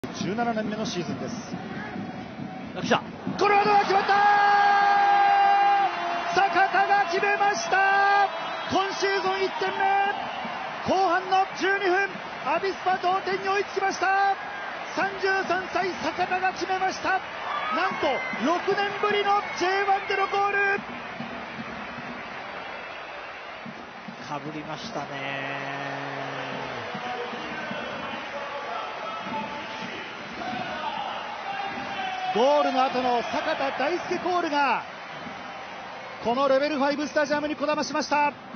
17年目のシーズンです。 来た。 この技が決まった。坂田が決めました。今シーズン1点目。後半の12分、アビスパ同点に追いつきました。33歳坂田が決めました。なんと6年ぶりの J1 でのゴール。 かぶりましたね。 ゴールの後の坂田大輔コールがこのレベル5スタジアムにこだましました。